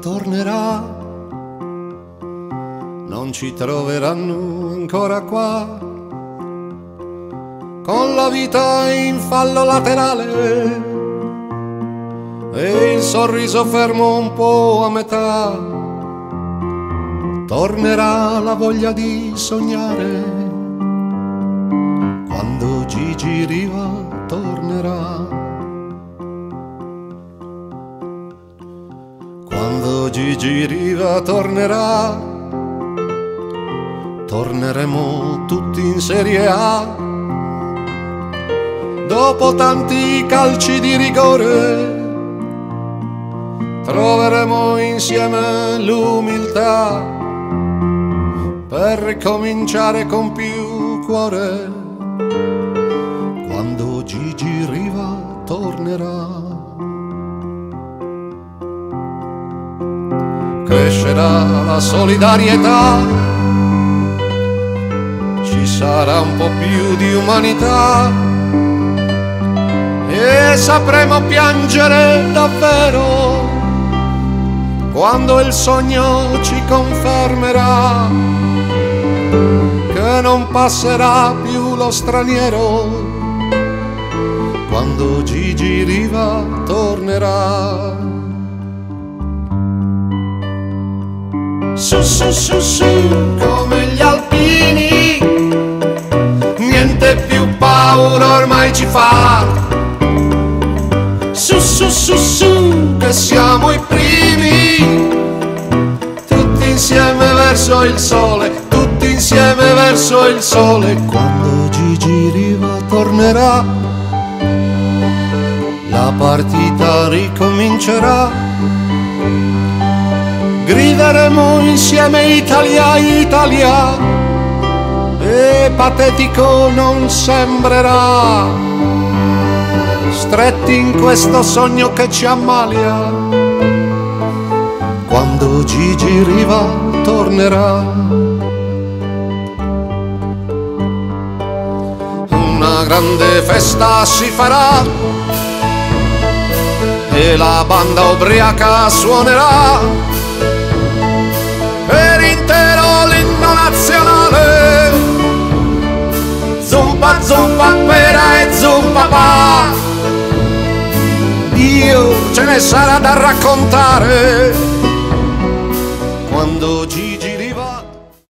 tornerà, non ci troveranno ancora qua, con la vita in fallo laterale e il sorriso fermo un po' a metà. Tornerà la voglia di sognare, quando Gigi Riva tornerà. Quando Gigi Riva tornerà, torneremo tutti in Serie A. Dopo tanti calci di rigore, troveremo insieme l'umiltà per ricominciare con più cuore. Quando Gigi Riva tornerà, crescerà la solidarietà, ci sarà un po' più di umanità e sapremo piangere davvero quando il sogno ci confermerà che non passerà più lo straniero. Quando Gigi Riva tornerà. Su su su su come gli alpini, niente più paura ormai ci fa. Su su su su che siamo i primi, tutti insieme verso il sole, tutti insieme verso il sole. Quando Gigi Riva tornerà, la partita ricomincerà, grideremo insieme Italia, Italia, e patetico non sembrerà, stretti in questo sogno che ci ammalia. Quando Gigi Riva tornerà, una grande festa si farà e la banda ubriaca suonerà per intero l'inno nazionale. Zumba zumba pera e zumba pa, Dio ce ne sarà da raccontare. Quando Gigi